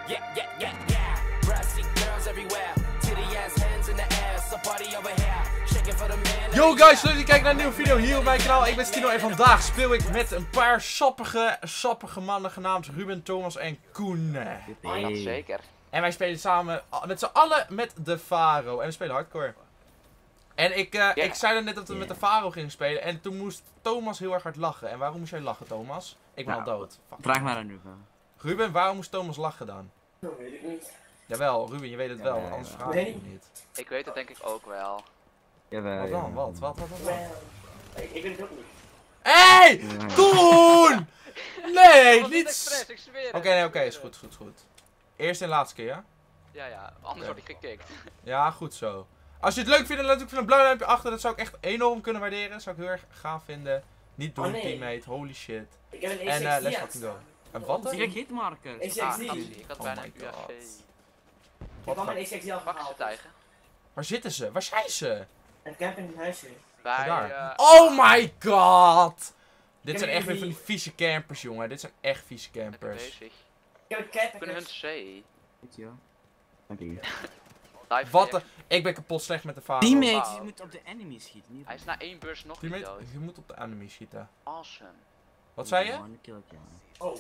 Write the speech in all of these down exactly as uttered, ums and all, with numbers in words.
Yeah, yeah, yeah, yeah. Brassy girls everywhere. Titty ass hands in the air. Somebody over here. Shaking for the man. Yo guys, leuk dat je kijkt naar een nieuwe video hier op mijn kanaal. Ik ben Stino en vandaag speel ik met een paar sappige, sappige mannen genaamd Ruben, Thomas en Koen. Oh, dat zeker. En wij spelen samen met z'n allen met de Faro. En we spelen hardcore. En ik, uh, Yeah. ik zei dan net dat we Yeah. met de Faro gingen spelen. En toen moest Thomas heel erg hard lachen. En waarom moest jij lachen, Thomas? Ik ben Nou, al dood. Fuck. Vraag maar aan Ruben. Ruben, waarom moest Thomas lachen dan? Dat weet ik niet. Jawel, Ruben, je weet het wel. Ja, Anders ja. vraag ik Nee. het niet. Ik weet het denk ik ook wel. Jawel. Wat dan? Wat? Wat? Wat? Wat? wat? Ik, ik weet het ook niet. Hey! Ja. Koen! Nee, Dat was niet... expres, ik zweer het. Oké, nee, oké, is goed, goed, goed. Eerste en laatste keer, ja? Ja, ja, anders word ik gekikt. Ja, goed zo. Als je het leuk vindt, dan laat ik even een blauw duimpje achter. Dat zou ik echt enorm kunnen waarderen. Dat zou ik heel erg gaaf vinden. Niet doen, Oh, nee. teammate. Holy shit. Ik heb een En E uh, let's aan fucking go. staan. En wat dan? Zie ik hitmarker? Ik Ah, zeg dat niet. zie ik. Ik had Oh bijna my een U F god. C. Ik heb allemaal een E C al Wacht ze gehaald. tijgen. Waar zitten ze? Waar zijn ze? En camping in huisje. Bij, Daar. eh, Oh my god! Dit Ik zijn heb echt weer van die- die vieze campers, jongen. Dit zijn echt vieze lekker campers. bezig. Ik heb een camping. Kunnen hun C. Goed joh. Dank je. Live Wat weer. de... Ik ben kapot slecht met de Faro. Teammate, Wauw. je moet op de enemy schieten. Niet Hij is na één burst nog niet Teammate, dood. je moet op de enemy schieten. Awesome. Wat zei je? One kill, ja. Oh.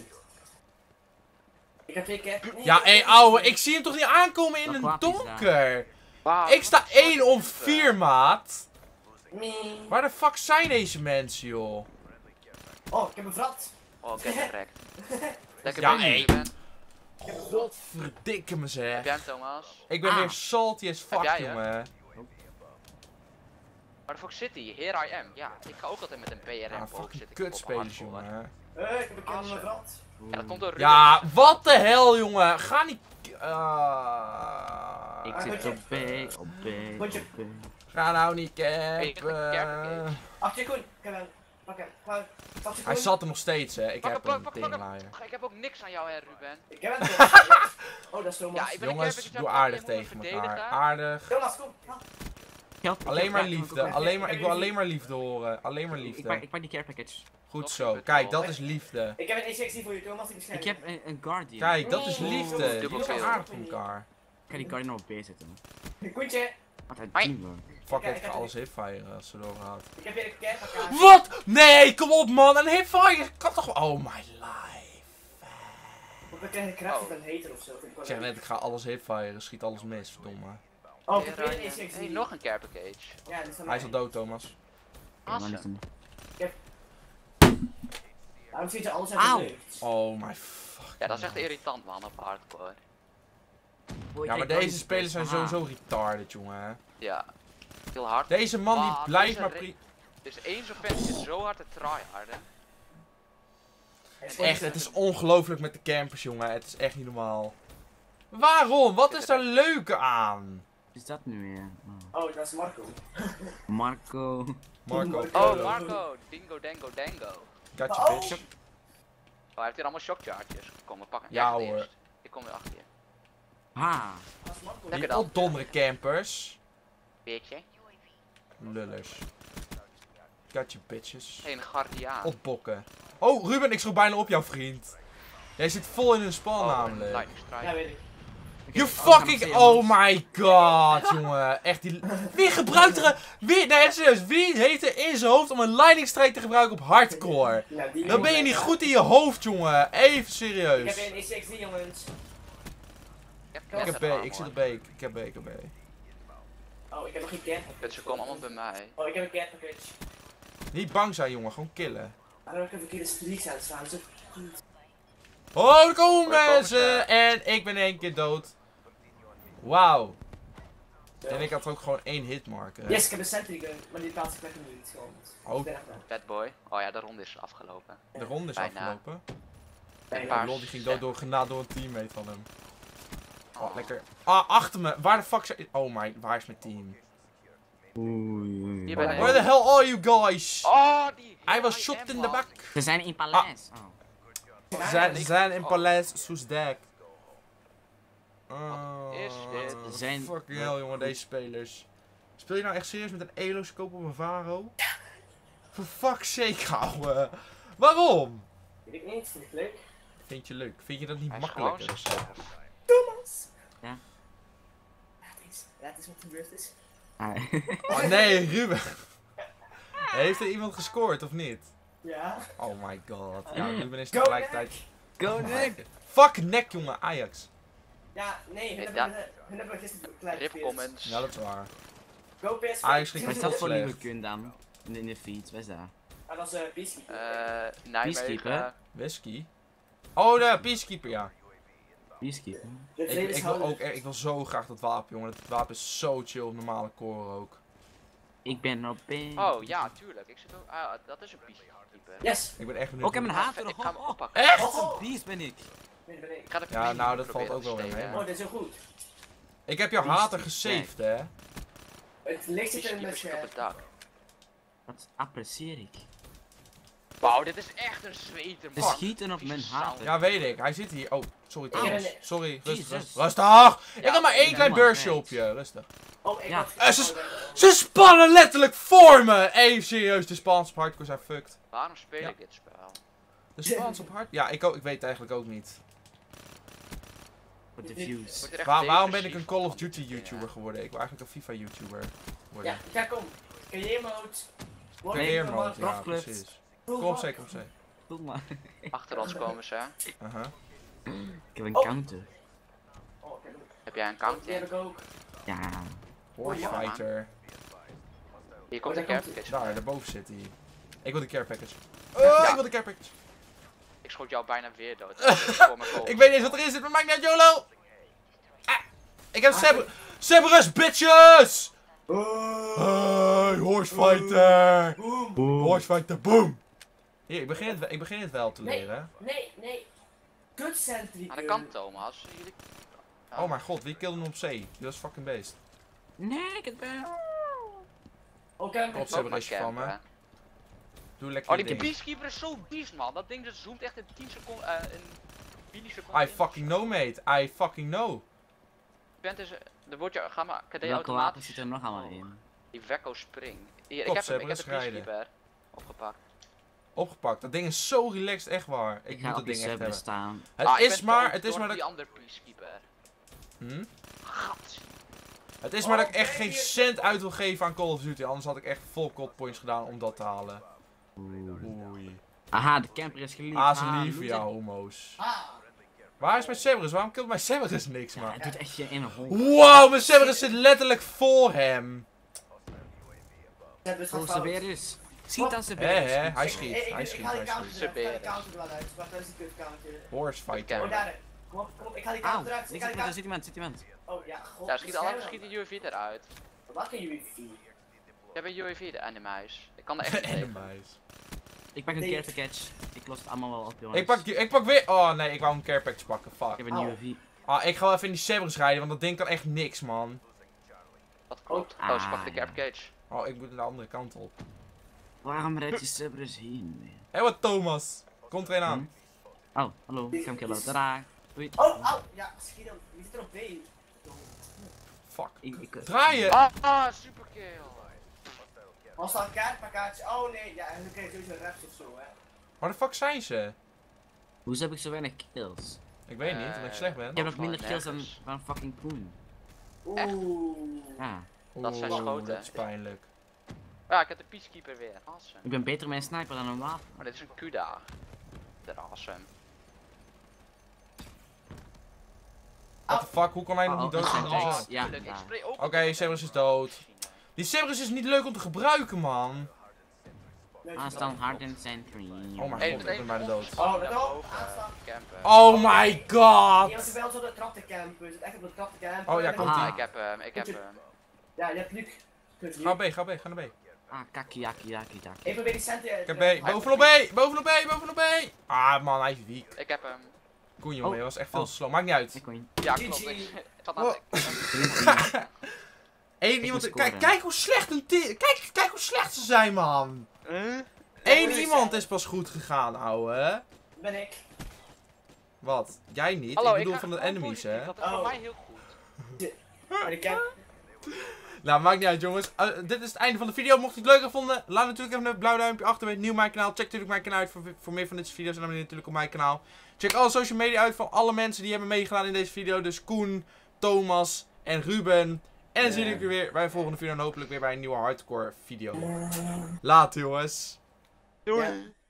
Ik heb twee camping. Nee, Ja, ik hé, heb- ouwe, ik zie hem toch niet aankomen in Dat een wapen is daar. donker. Wauw, Ik sta wat een één om soort vier, maat. Nee. Waar de fuck zijn deze mensen, joh? Oh, ik heb een vrat. Oh, get direct. Lekker Ja, bezig, hey. Ruben. Godverdikke me Heb zeg. jij hem, Thomas? Ik ben Ah. weer salty as fuck, jij, hè? jongen. Waar de fuck zit hij? Here I am. Ja, ik ga ook altijd met een P R M Ah, boog fucking zitten. Ik op kutspelers, hardcore. jongen. Eh, ik heb een Awesome. vrat. Ja, dat komt door Ruben. Ja, wat de hel, jongen. Ga niet... Ah. Ik zit op B, op B, op Potje. B. Ga nou niet ik heb een campen. camper, Ach, je Koen. Ik heb een. Pak hem. Pak pak je Hij Koen. zat er nog steeds, hè. Ik Pak heb hem, een pak hem, pak hem. tegenlaaier. Ach, ik heb ook niks aan jou, hè, Ruben. Ik heb een. Thomas. Oh, dat is Thomas. Ja, ik ben een Jongens, camper, doe ik aardig moet me tegen elkaar. verdedigen. Aardig. Thomas, kom. Ah. Geld, Alleen maar ik heb- liefde. Alleen maar, ik wil alleen maar liefde horen. Alleen maar Ik pak, liefde. ik pak die care package. Goed Nog zo. een Kijk, punt dat is liefde. Ik heb een E C voor je, Thomas. Ik bescherm Ik heb een, een guardian. Kijk, dat is Nee, liefde. jongens, Die dubbel is kill. aardig van elkaar. Ik ga die guardian op B zetten. een Koentje. Wat een Hoi. teamwork. Fuck Kijk, it, ik ik ga heb- alles hitfire als ze doorgaat. Ik heb weer een camping. Wat? Nee, kom op man. Een hitfire kan toch... Oh my life. We krijgen kracht Oh. van een hater of zo. Ik zeg net, ik ga alles hitfiren. Schiet alles mis, verdomme. Oh, ik heb Here weer I een am. E C. Hey, nog een care package. Ja, dit is van Hij is mij. al dood, Thomas. Ja, dan is Awesome. hem. Waarom ziet er alles uit Auw. de lucht? Oh my fuck. Ja, dat is echt irritant, man, op hardcore. Oh, Ja, maar deze spelers zijn sowieso retarded, jongen. Ja. Heel hard. Deze man die Ah, blijft deze maar re- pri... Dus één zo'n vent zit zo hard te tryharden. Echt, het is ongelooflijk met de campers, jongen. Het is echt niet normaal. Waarom? Wat is er leuke aan? Wat is dat nu weer? Oh. Oh, dat is Marco. Marco. Marco Oh, Oh, Polo. Marco. Dingo, dango, dango. Gotcha, Oh. bitch. Oh, hij heeft hier allemaal shockcharges. Kom, we pakken. Ja, Jij gaat hoor. eerst. Ik kom weer achter je. Ha. Dat is Marco. Lekker Die dan. opdonderen campers. Beetje. Lullers. Gotcha, bitches. Geen guardiaan. Opbokken. Oh, Ruben, ik schrok bijna op jouw vriend. Jij zit vol in een spawn Oh, een namelijk. lightning strike. Ja, weet ik. You Oh, ik ga nog fucking... steeds, Oh man. my god, jongen. Echt die... Wie gebruikt er... een- Wie... Nee, serieus. Wie heeft er in zijn hoofd om een lightning strike te gebruiken op hardcore? Ja, die Dan ben je jongen, niet ja. goed in je hoofd, jongen. Even Ik heb serieus. weer een E C, jongens. Ik heb, Ik heb B, ik zit op B. Ik heb B, ik heb B. Oh, ik heb nog geen camping. Dus ze komen allemaal bij mij. Oh, ik heb een camping package. Niet bang zijn, jongen. Gewoon killen. Maar dan heb ik een verkeerde streaks aan staan. Zo. Oh, er komen daar komen mensen. ze. En ik ben één keer dood. Wauw. En ik had ook gewoon één hitmarker. Yes, ik heb een sentry gun, maar die plaats ik lekker niet. Gewoon. Oh. Ik ben echt wel. Bad boy. Oh ja, de ronde is afgelopen. De ronde is Bijna. afgelopen. Een Oh, paar lol, die ging cent. dood door, genaad door een teammate van hem. Oh, Oh. lekker. Ah, achter me. Waar de fuck zijn... Oh my, waar is mijn team? Oei, oei. Hier ben ik. Where the hell are you guys? Oh, die. I was I shot am in the man. back. Ze zijn in paleis. Oh. Ze zijn, ze zijn in Oh. Paleis Soesdijk. Oh, Wat is dit? Zijn- fucking hell, jongen, deze spelers. Speel je nou echt serieus met een elo-scope op een Varo? For fuck's sake, ouwe. Waarom? Weet ik niet, vind ik leuk. Vind je leuk? Vind je dat niet Hij is gewoon makkelijker? zichzelf. Ja, het is, ja, het is wat gebeurd is. Ah, Oh nee, Ruben. Heeft er iemand gescoord of niet? Ja. Oh my god. Ja, Ruben is Go tegelijkertijd... Go Oh my Nick! God. Fuck nek, jongen. Ajax. Ja, nee, hun Ja. hebben, hun hebben gisteren klein Rip gespeeld. comments. Ja, dat is waar. Go P S V. Ajax ging Wat is Heel dat voor slecht. nieuwe kun dan? In, in de feed, wat is dat? Ah, dat is uh, Peacekeeper. Eh, Peacekeeper? Nijmegen. Whisky? Oh, de Peacekeeper, ja. Peacekeeper. De Ik, ik, wil vredeshouder. ook, echt- ik wil zo graag dat wapen, jongen. Dat wapen is zo chill op normale core ook. Ik ben op ben. Oh ja, tuurlijk. Ik zit ook. Ah, dat is een peacekeeper. Yes. Ik ben echt benieuwd. Oh, ik heb een hoe- haat Ik nog. ga hem Oh, oh. oppakken. Echt? Oh, Beest ben ik. nee, dat ben ik. Ik ga de Ja, queen nou, dat proberen valt ook wel te weer stelen. mee, Oh, dit is heel goed. Ik heb jouw Beast hater is gesaved, hè. Het licht zit in Peacekeeper mijn zit op het dak. Dat apprecieer ik. Wauw, dit is echt een zweter, Ze man. schieten op Vieze mijn sound. haat. Ja, weet ik. Hij zit hier. Oh, sorry Ik heb Thomas. een- Sorry, rustig, Jesus. rustig. Rustig! Ik Ja, heb maar één ja, klein man, beursje thanks. op je. Rustig. Oh, ik Ja. had... Eh, ze, ze spannen letterlijk voor me! Even serieus, de Spaans op hardcore zijn fucked. Waarom speel Ja. ik dit spel? De Spaans op hard? Ja, ik, ook, ik weet het eigenlijk ook niet. Voor de views. Word je er echt Waar, waarom ben ik depressief een Call of van, dit Duty soort dingen? YouTuber geworden? Ik wil eigenlijk een FIFA YouTuber worden. Ja, ja, kom. Creëermode. Creëer mode, ja, Profclub. precies. Kom op zee, kom op zee. Voel maar. Achter ons komen ze. Aha. Ik heb een Oh. counter. Oh, ik heb hem. Heb jij een Die counter? heb ik ook. Ja. Horse ja, man. Fighter. Hier komt Oh, een daar care komt package. Daar, daarboven zit hij. Ik wil de care package. Oh, ik wil de care package. Ik schoot jou bijna weer dood. Dat is voor mijn kogel. Ik weet niet eens wat erin zit, maar maakt niet uit, YOLO! Ah, ik heb Cerber Cerberus, bitches! Hey, Horse Fighter! Horse Fighter, boom! Hier, ik begin het, ik begin het wel te Nee. leren. Nee, nee. Kutcentric. Aan de kant, Thomas. Jullie... Oh mijn god, wie killde hem op zee? Die was fucking beest. Nee, ik het ben. Oh, kijk, Klopt, kijk. ze hebben restje van me. campen. Doe lekker Oh, je die ding. Peacekeeper is zo beest, man. Dat ding dat zoomt echt in tien seconden. eh in milliseconden. I fucking know, mate. I fucking know. Je bent dus. Dan word je. Ga maar. Kan je Welke wapen automatisch. zit er nog allemaal in? Die Wekko Spring. Hier, ik Top, heb ze hem. Ik hebben heb de rust rijden. Peacekeeper opgepakt. Opgepakt. Dat ding is zo relaxed, echt waar. Ik, Ik moet ga dat op die ding echt server hebben. staan. Het Ah, ik is ben maar, dood het is door maar dat die ik... andere Peacekeeper. Hm? Gat. Het is maar dat ik Oh, echt kijk geen hier. cent uit wil geven aan Call of Duty. Anders had ik echt vol code points gedaan om dat te halen. Oei. Aha, de camper is geliefd. Ah, ze Ah, lieven, loser. ja, homo's. Ah. Waar is mijn Cerberus? Waarom killt mijn Cerberus niks, Ja, man? het doet echt je in een hol. Wow, mijn Cerberus zit letterlijk voor hem. Ze hebben het Oh, fout. Severus. Schiet dan Hé, Severus. hé, hij Ik- schiet, ik- ik- hij ik schiet, haal die hij counter schiet. eruit, ik haal die Severus. counter er wel uit. Wacht, dat is die kutcounter. Horse Oh, fighter. daar. Kom op, kom op. Ik haal die Auw, counter eruit. er Ik zit haal die iemand, er counter. zit iemand, zit iemand. Oh ja, god. Ja, schiet, alle, bescherm schiet dan. de U A V eruit. Wat een U A V? Ik heb een U A V, de enemies. Ik kan er echt niet tegen. Enemies. Ik pak een Nee. care package. Ik los het allemaal wel op, jongens. Ik pak, die- ik pak weer... Oh nee, ik wou een care package pakken, Ik fuck. heb een Auw. nieuwe V. Ah, ik ga wel even in die Cerberus rijden, want dat ding kan echt niks, man. Dat klopt. Ah, Oh, ze pakt de ja. care package. Oh, ik moet naar de andere kant op. Waarom red je Severus heen? Hé, wat Thomas? Komt er een aan. Oh, hallo. Ik ga hem killen. Tadaa. Doei. Oh, au. Ja, schiet hem. Wie zit er op B? Fuck. Ik, ik, Draai je! Ah, ah, superkill. Was dat een kaartpakkaatje? Oh nee, ja, en dan krijg je sowieso reps of zo, hè. Waar de fuck zijn ze? Hoezo heb ik zo weinig kills? Ik weet niet, omdat ik slecht ben. Ik heb nog Volgens mij minder kills dan, nergens. dan fucking Koen. Oeh. Ja. Dat zijn Oeh, schoten. dat is pijnlijk. Ja, ik heb de Peacekeeper weer. Awesome. Ik ben beter met een sniper dan een wapen. Maar dit is een Kuda. Dat is awesome. What the fuck, hoe kan hij nog Oh, niet dood oh, zijn? oh, dan oh. zo? Ja, tuurlijk, ik ja. spray ook. Oké, Cerberus is dood. Die Cerberus is niet leuk om te gebruiken, man. Aanstaan hard in zijn cream. Oh mijn Hey, god, ik meteen ben bijna dood. Oh, Naar dat ook. boven, Aanstaan. campen. Oh my god! Iemand is bij ons op de trap te campen. Je zit echt op de trap te campen. Oh, ja, En dan- komt Ah, ie. ik heb hem, ik heb hem. Ja, je hebt Luc. Kut, Ga Luc. B, ga B, ga naar B. Ah, kaki, yaki, yaki, yaki. Ik probeer die centen Ik heb B, bovenop B, bovenop B, bovenop B! Ah man, hij is weak. Ik heb hem. Koen jongen, Oh. je was echt veel Oh. te slow. Maakt niet uit. Ik win. Ja, G klopt. G. Ik ik zat aan Oh. het... Eén moet iemand, scoren. kijk, kijk hoe slecht een ti- kijk, kijk hoe slecht ze zijn, man. Huh? Eén Ja, iemand is pas goed gegaan, ouwe. Ben ik. Wat? Jij niet? Hallo, ik bedoel ga van de gewoon enemies, positief, hè? Dat is voor Oh. mij heel goed. Maar die camp. Nou, maakt niet uit, jongens. Uh, dit is het einde van de video. Mocht je het leuk hebben gevonden, laat natuurlijk even een blauw duimpje achter bij het nieuw mijn kanaal. Check natuurlijk mijn kanaal uit voor, voor meer van deze video's. En abonneer natuurlijk op mijn kanaal. Check alle social media uit van alle mensen die hebben meegedaan in deze video. Dus Koen, Thomas en Ruben. En dan zie ik jullie weer bij een volgende video en hopelijk weer bij een nieuwe hardcore video. Later jongens. Doei. Ja.